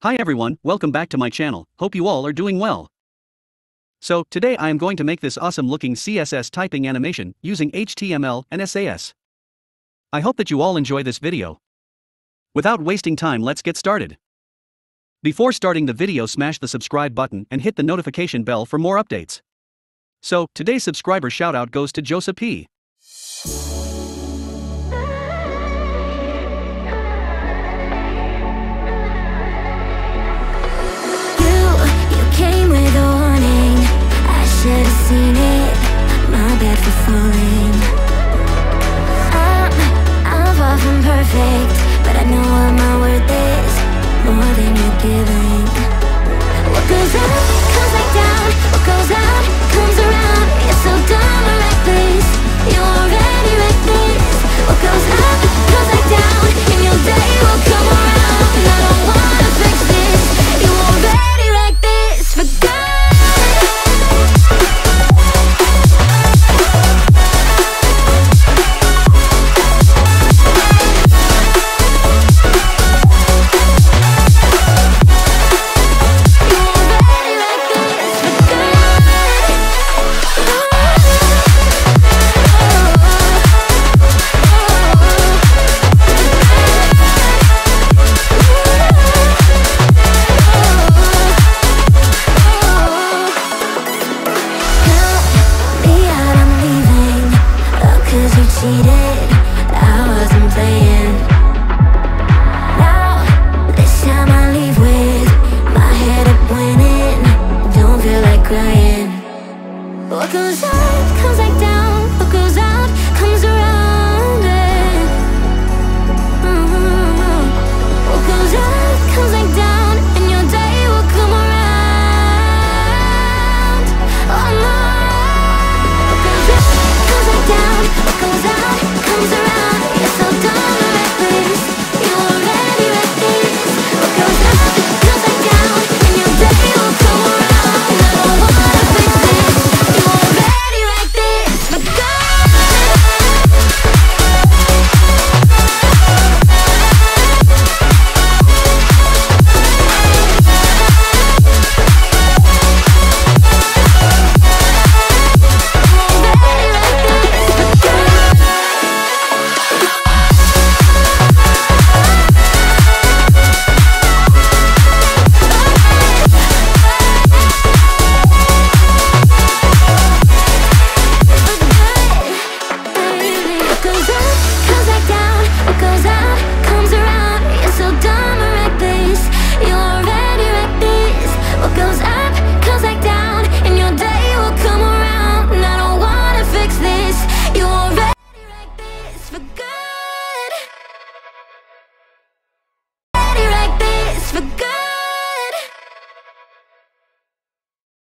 Hi everyone, welcome back to my channel, hope you all are doing well. So, today I am going to make this awesome looking CSS typing animation, using HTML and SAS. I hope that you all enjoy this video. Without wasting time, let's get started. Before starting the video, smash the subscribe button and hit the notification bell for more updates. So, today's subscriber shoutout goes to Joseph P. Came with a warning, I should have seen it, my bad for falling. I'm far from perfect, but I know what my worth is, more than you're giving. What goes up, comes back down, what goes out, comes around. You're so dumb or reckless, you're already reckless. What goes up, comes back down, and your day will come around. And I don't wanna fix this, you already wrecked this. Cheated.